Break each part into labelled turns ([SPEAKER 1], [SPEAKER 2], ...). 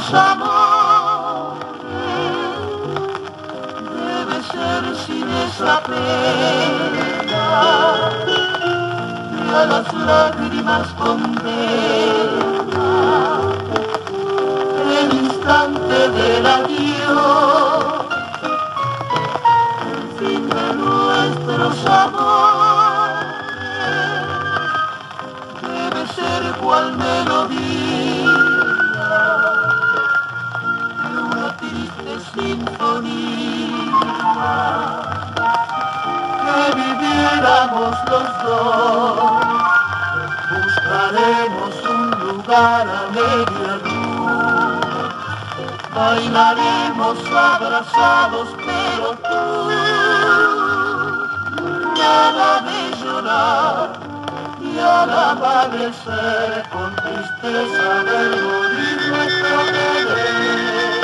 [SPEAKER 1] nuestros amores debe ser sin esa pena y a las lágrimas condena el instante del adiós, el fin de nuestros amores debe ser cual melodía de una triste sinfonía que viviéramos los dos. Buscaremos un lugar a media luz, bailaremos abrazados, pero tú nada de llorar y al amanecer con tristeza ver morir nuestro querer.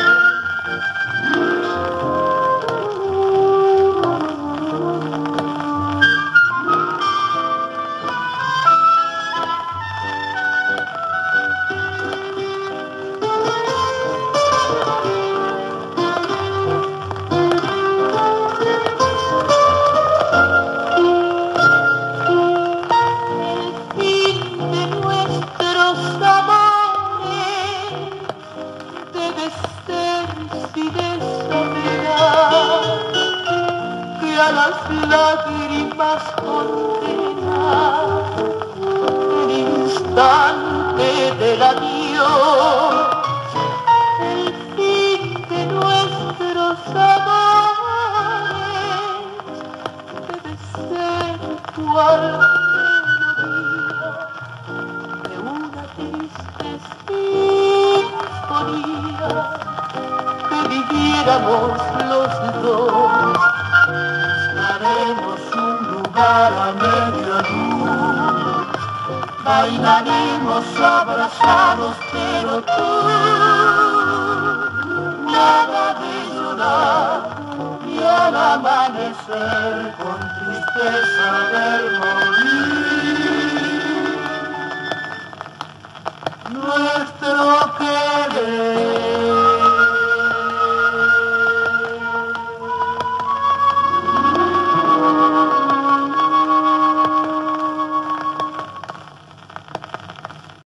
[SPEAKER 1] A las lágrimas condena el instante del adiós, el fin de nuestros amores debe ser cual melodía de una triste sinfonía que viviéramos los dos. Buscaremos un lugar a media luz, bailaremos abrazados, pero tú nada de llorar y al amanecer con tristeza ver morir.